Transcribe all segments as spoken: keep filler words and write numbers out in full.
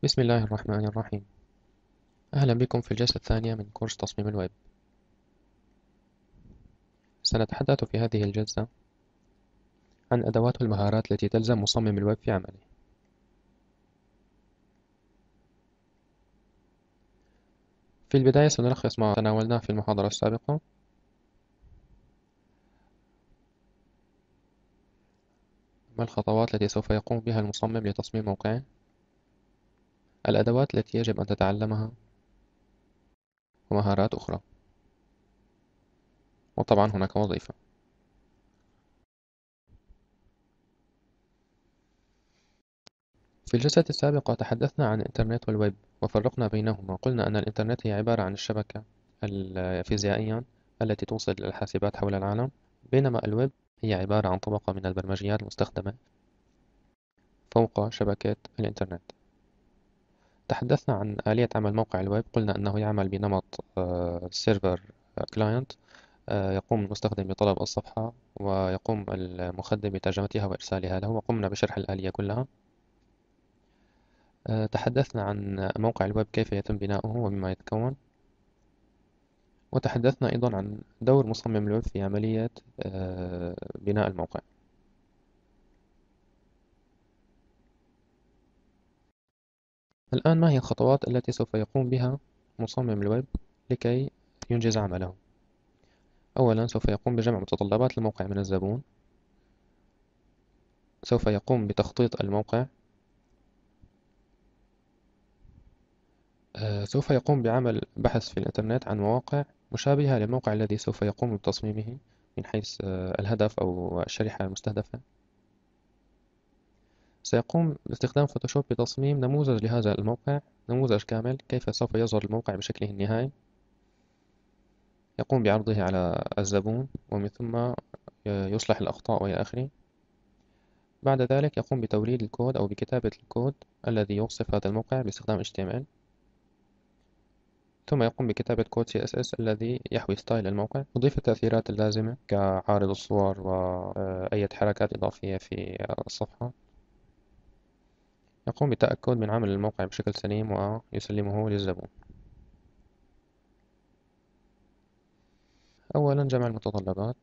بسم الله الرحمن الرحيم. أهلا بكم في الجلسة الثانية من كورس تصميم الويب. سنتحدث في هذه الجلسة عن أدوات والمهارات التي تلزم مصمم الويب في عمله. في البداية سنلخص ما تناولناه في المحاضرة السابقة. ما الخطوات التي سوف يقوم بها المصمم لتصميم موقعه؟ الأدوات التي يجب أن تتعلمها، ومهارات أخرى، وطبعا هناك وظيفة. في الجلسة السابقة تحدثنا عن الإنترنت والويب وفرقنا بينهما. قلنا أن الإنترنت هي عبارة عن الشبكة الفيزيائية التي توصل الحاسبات حول العالم، بينما الويب هي عبارة عن طبقة من البرمجيات المستخدمة فوق شبكة الإنترنت. تحدثنا عن آلية عمل موقع الويب. قلنا أنه يعمل بنمط سيرفر كلاينت. يقوم المستخدم بطلب الصفحة ويقوم المخدم بترجمتها وإرسالها له، وقمنا بشرح الآلية كلها. تحدثنا عن موقع الويب كيف يتم بناؤه ومما يتكون، وتحدثنا أيضا عن دور مصمم الويب في عملية بناء الموقع. الآن ما هي الخطوات التي سوف يقوم بها مصمم الويب لكي ينجز عمله؟ أولا سوف يقوم بجمع متطلبات الموقع من الزبون. سوف يقوم بتخطيط الموقع. سوف يقوم بعمل بحث في الإنترنت عن مواقع مشابهة للموقع الذي سوف يقوم بتصميمه من حيث الهدف أو الشريحة المستهدفة. سيقوم باستخدام فوتوشوب بتصميم نموذج لهذا الموقع، نموذج كامل كيف سوف يظهر الموقع بشكله النهائي. يقوم بعرضه على الزبون ومن ثم يصلح الأخطاء وإلى آخره. بعد ذلك يقوم بتوليد الكود أو بكتابة الكود الذي يوصف هذا الموقع باستخدام إتش تي إم إل. ثم يقوم بكتابة كود سي إس إس الذي يحوي ستايل الموقع، يضيف التأثيرات اللازمة كعارض الصور وأي حركات إضافية في الصفحة. يقوم بالتأكد من عمل الموقع بشكل سليم ويسلمه للزبون. أولا جمع المتطلبات.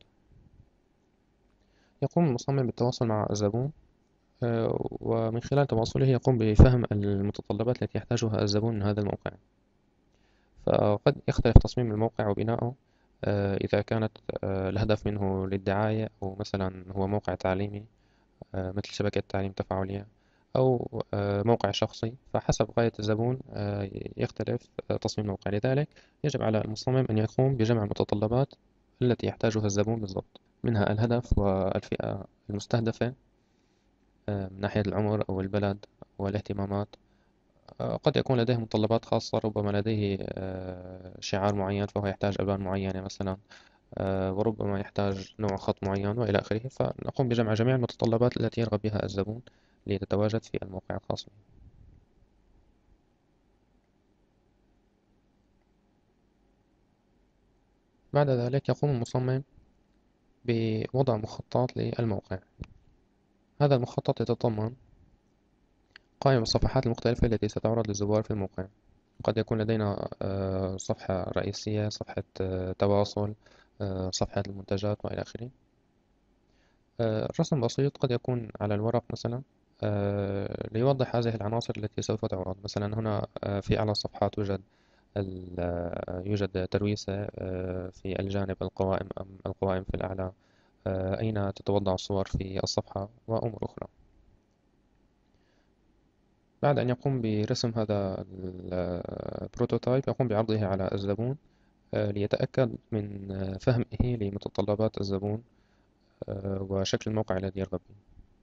يقوم المصمم بالتواصل مع الزبون، ومن خلال تواصله يقوم بفهم المتطلبات التي يحتاجها الزبون من هذا الموقع. فقد يختلف تصميم الموقع وبناؤه إذا كانت الهدف منه للدعاية، أو مثلا هو موقع تعليمي مثل شبكة تعليم تفاعلية، أو موقع شخصي. فحسب غاية الزبون يختلف تصميم الموقع. لذلك يجب على المصمم أن يقوم بجمع المتطلبات التي يحتاجها الزبون بالضبط، منها الهدف والفئة المستهدفة من ناحية العمر أو البلد والاهتمامات. قد يكون لديه متطلبات خاصة، ربما لديه شعار معين فهو يحتاج ألوان معينة مثلا، وربما يحتاج نوع خط معين وإلى آخره. فنقوم بجمع جميع المتطلبات التي يرغب بها الزبون لتتواجد في الموقع الخاص به. بعد ذلك يقوم المصمم بوضع مخطط للموقع. هذا المخطط يتضمن قائمة الصفحات المختلفة التي ستعرض للزوار في الموقع. قد يكون لدينا صفحة رئيسية، صفحة تواصل، صفحة المنتجات وإلى آخره. رسم بسيط قد يكون على الورق مثلا ليوضح هذه العناصر التي سوف تعرض. مثلا هنا في أعلى الصفحات يوجد يوجد ترويسة في الجانب القوائم أم القوائم في الأعلى، أين تتوضع الصور في الصفحة وأمور أخرى. بعد أن يقوم برسم هذا البروتوتايب يقوم بعرضه على الزبون ليتأكد من فهمه لمتطلبات الزبون وشكل الموقع الذي يرغب به.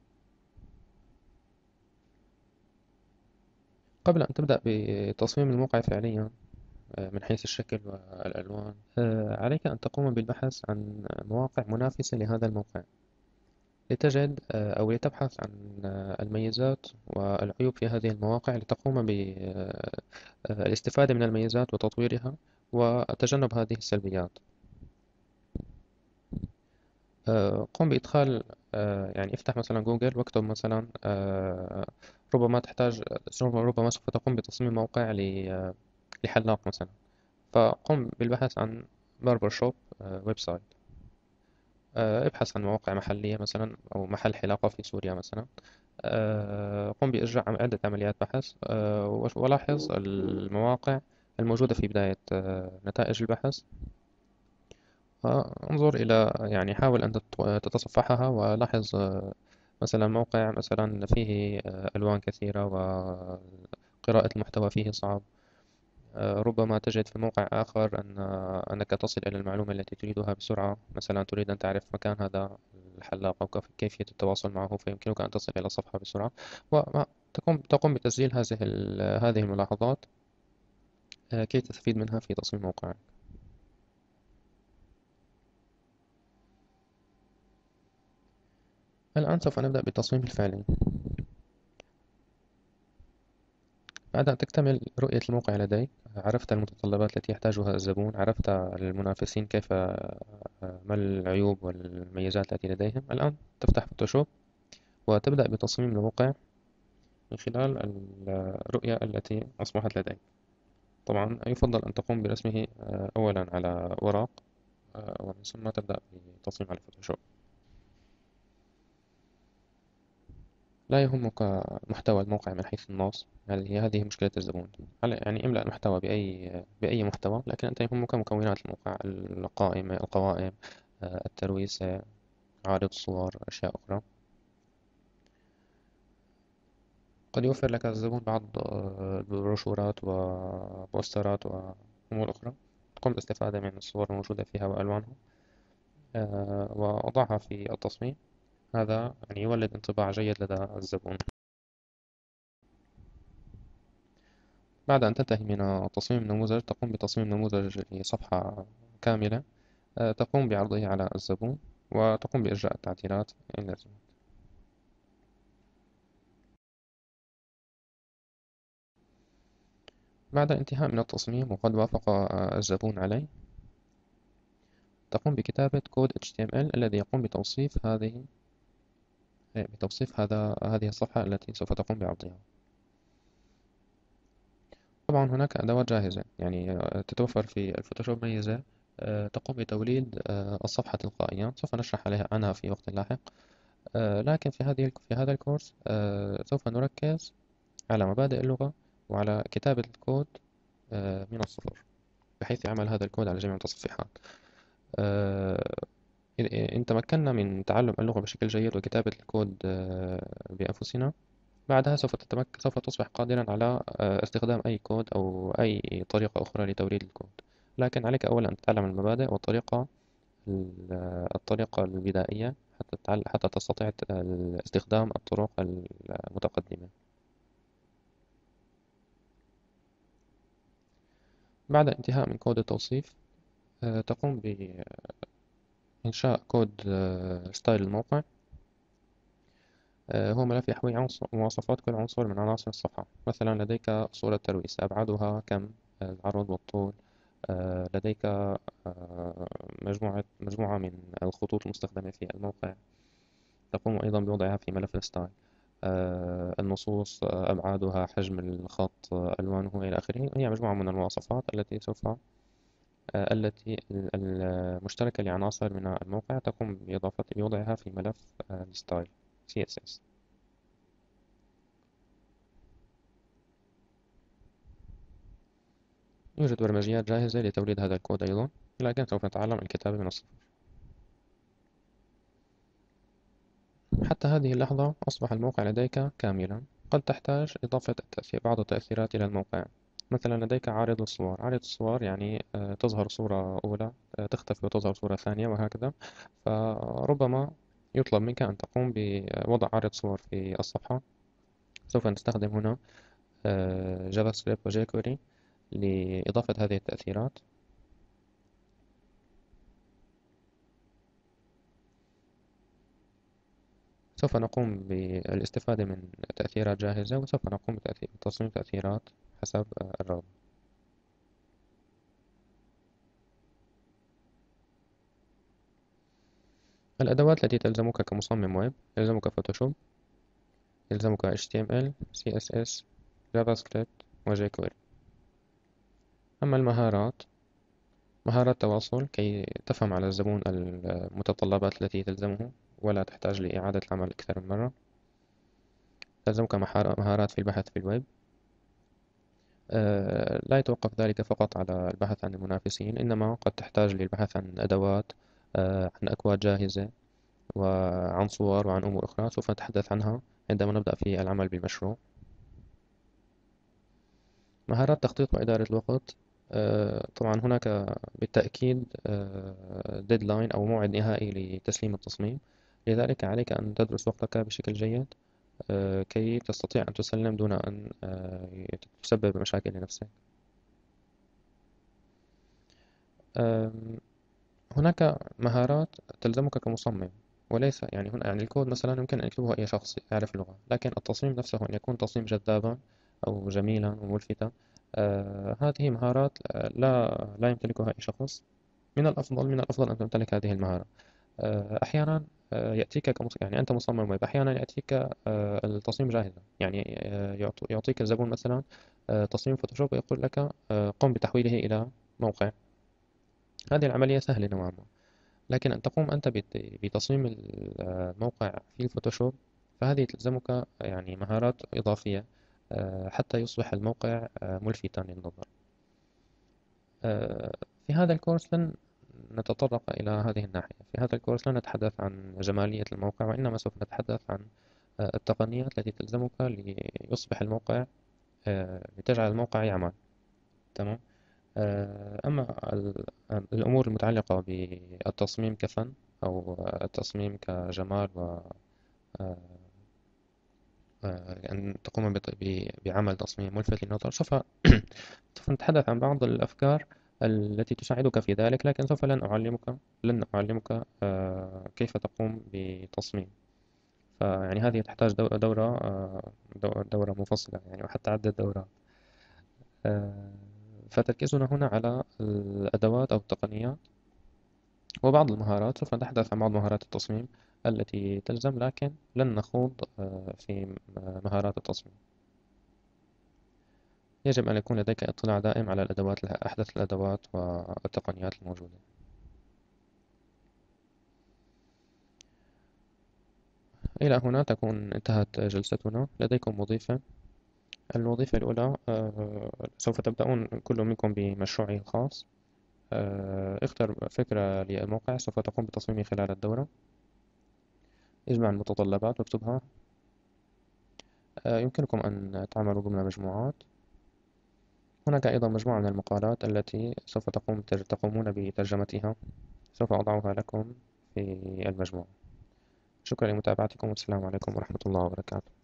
قبل أن تبدأ بتصميم الموقع فعليا من حيث الشكل والألوان، عليك أن تقوم بالبحث عن مواقع منافسة لهذا الموقع لتجد أو لتبحث عن الميزات والعيوب في هذه المواقع، لتقوم بالاستفادة من الميزات وتطويرها وتجنب هذه السلبيات. قم بإدخال، يعني افتح مثلا جوجل واكتب مثلا ربما تحتاج ربما سوف تقوم بتصميم موقع ل- لحلاق مثلا، فقم بالبحث عن باربر شوب ويب سايت. آه، ابحث عن مواقع محلية مثلا أو محل حلاقة في سوريا مثلا. آه، قم بإجراء عم- عدة عمليات بحث، آه، وش- ولاحظ المواقع الموجودة في بداية آه، نتائج البحث. انظر إلى، يعني حاول أن تت- تتصفحها ولاحظ آه، مثلا موقع مثلا فيه آه، ألوان كثيرة وقراءة المحتوى فيه صعب. آه، ربما تجد في موقع آخر أن أنك تصل إلى المعلومة التي تريدها بسرعة، مثلا تريد أن تعرف مكان هذا الحلاق أو كيف- كيفية التواصل معه، فيمكنك أن تصل إلى الصفحة بسرعة وتقوم تقوم بتسجيل هذه ال- هذه الملاحظات آه، كي تستفيد منها في تصميم موقعك. الآن سوف نبدأ بالتصميم الفعلي. بعد أن تكتمل رؤية الموقع لديك، عرفت المتطلبات التي يحتاجها الزبون، عرفت المنافسين كيف، ما العيوب والميزات التي لديهم. الآن تفتح فوتوشوب وتبدأ بتصميم الموقع من خلال الرؤية التي أصبحت لديك. طبعا يفضل أن تقوم برسمه آه، أولا على ورق، آه، ومن ثم تبدأ بتصميم على فوتوشوب. لا يهمك محتوى الموقع من حيث النص، هذه هذه مشكلة الزبون. على- يعني املأ المحتوى بأي بأي محتوى، لكن أنت يهمك مكونات الموقع: القائمة، القوائم، آه، الترويسة، عارض الصور، أشياء أخرى. قد يوفر لك الزبون بعض آه، البروشورات وبوسترات وأمور أخرى، تقوم بالاستفادة من الصور الموجودة فيها وألوانها آه، ووضعها في التصميم. هذا يعني يولد انطباع جيد لدى الزبون. بعد أن تنتهي من تصميم النموذج، تقوم بتصميم نموذج لصفحة كاملة آه، تقوم بعرضه على الزبون وتقوم بإجراء التعديلات إن لزم. بعد الانتهاء من التصميم وقد وافق آه، الزبون عليه، تقوم بكتابة كود إتش تي إم إل الذي يقوم بتوصيف هذه آه، بتوصيف هذا هذه الصفحة التي سوف تقوم بعرضها. طبعا هناك أدوات جاهزة، يعني آه، تتوفر في الفوتوشوب ميزة آه، تقوم بتوليد آه، الصفحة تلقائيا، سوف نشرح عليها عنها في وقت لاحق. آه، لكن في هذه في هذا الكورس آه، سوف نركز على مبادئ اللغة وعلى كتابة الكود آه، من الصفر، بحيث يعمل هذا الكود على جميع المتصفحات. آه، إن إن تمكنا من تعلم اللغة بشكل جيد وكتابة الكود آه، بأنفسنا، بعدها سوف تتمك... سوف تصبح قادرا على آه، استخدام أي كود أو أي طريقة أخرى لتوريد الكود. لكن عليك أولا أن تتعلم المبادئ والطريقة ال- الطريقة البدائية حتى تتعل... حتى تستطيع ت- استخدام الطرق المتقدمة. بعد انتهاء من كود التوصيف، آه، تقوم بإنشاء كود آه، ستايل الموقع. آه، هو ملف يحوي عنصر مواصفات كل عنصر من عناصر الصفحة. مثلا لديك صورة ترويس، أبعادها كم، العرض والطول. آه، لديك آه، مجموعة مجموعة من الخطوط المستخدمة في الموقع، تقوم أيضا بوضعها في ملف الستايل. آه، النصوص، آه، أبعادها، حجم الخط، آه، ألوانه إلى آخره. هي مجموعة من المواصفات التي سوف آه، التي ال- المشتركة لعناصر من الموقع، تقوم بإضافة بوضعها في ملف آه، الستايل سي إس إس. يوجد برمجيات جاهزة لتوليد هذا الكود أيضا، لكن سوف نتعلم الكتابة من الصفر. حتى هذه اللحظة أصبح الموقع لديك كاملا. قد تحتاج إضافة التأثير بعض التأثيرات إلى الموقع. مثلا لديك عارض الصور. عارض الصور يعني آه، تظهر صورة أولى، آه، تختفي وتظهر صورة ثانية وهكذا. فربما يطلب منك أن تقوم بوضع عارض صور في الصفحة. سوف نستخدم هنا جافا سكريبت وجيكوري لإضافة هذه التأثيرات. سوف نقوم بالاستفادة من تأثيرات جاهزة، وسوف نقوم بتصميم تأثيرات حسب الرغبة. الأدوات التي تلزمك كمصمم ويب: يلزمك فوتوشوب، يلزمك إتش تي إم إل سي إس إس جافا سكريبت وجيكويري. أما المهارات، مهارات تواصل كي تفهم على الزبون المتطلبات التي تلزمه ولا تحتاج لإعادة العمل أكثر من مرة. تلزمك مهارات في البحث في الويب. آه، لا يتوقف ذلك فقط على البحث عن المنافسين، إنما قد تحتاج للبحث عن أدوات، آه، عن أكواد جاهزة، وعن صور، وعن أمور أخرى سوف نتحدث عنها عندما نبدأ في العمل بالمشروع. مهارات تخطيط وإدارة الوقت. آه، طبعا هناك بالتأكيد ديدلاين أو موعد نهائي لتسليم التصميم، لذلك عليك أن تدرس وقتك بشكل جيد آه، كي تستطيع أن تسلم دون أن آه، تسبب مشاكل لنفسك. آم، هناك مهارات تلزمك كمصمم، وليس يعني هنا يعني الكود مثلا يمكن أن يكتبه أي شخص يعرف اللغة، لكن التصميم نفسه أن يكون تصميم جذابا أو جميلا وملفتا. آه هذه مهارات آه، لا لا يمتلكها أي شخص. من الأفضل من الأفضل أن تمتلك هذه المهارة. آه أحيانا آه، يأتيك كمص... يعني أنت مصمم ويب، أحيانا يأتيك آه، التصميم جاهزا، يعني آه، يعط- يعطيك الزبون مثلا آه، تصميم فوتوشوب ويقول لك آه، قم بتحويله إلى موقع. هذه العملية سهلة نوعا ما، لكن أن تقوم أنت بت- بتصميم الموقع في الفوتوشوب فهذه تلزمك يعني مهارات إضافية آه، حتى يصبح الموقع آه، ملفتا للنظر. آه، في هذا الكورس لن نتطرق إلى هذه الناحية. في هذا الكورس لن نتحدث عن جمالية الموقع، وإنما سوف نتحدث عن آه، التقنيات التي تلزمك ليصبح الموقع آه، لتجعل الموقع يعمل تمام. آه، أما ال- الأمور المتعلقة بالتصميم كفن أو التصميم كجمال و آه، آه، أن تقوم بط- ب- بعمل تصميم ملفت للنظر، سوف سوف نتحدث عن بعض الأفكار التي تساعدك في ذلك، لكن سوف لن أعلمك لن أعلمك آه، كيف تقوم بتصميم. فيعني هذه تحتاج دو- دورة آه، دو- دورة مفصلة يعني، وحتى عدة دورات. آه، فتركيزنا هنا على الأدوات أو التقنيات وبعض المهارات. سوف نتحدث عن بعض مهارات التصميم التي تلزم، لكن لن نخوض آه، في مهارات التصميم. يجب أن يكون لديك اطلاع دائم على الأدوات أحدث الأدوات والتقنيات الموجودة. إلى هنا تكون انتهت جلستنا. لديكم وظيفة. الوظيفة الأولى آه، سوف تبدأون كل منكم بمشروعه الخاص. آه، اختر فكرة للموقع سوف تقوم بتصميمه خلال الدورة. اجمع المتطلبات واكتبها. آه، يمكنكم أن تعملوا ضمن مجموعات. هناك أيضا مجموعة من المقالات التي سوف تقوم تقومون بترجمتها، سوف أضعها لكم في المجموعة. شكرا لمتابعتكم، والسلام عليكم ورحمة الله وبركاته.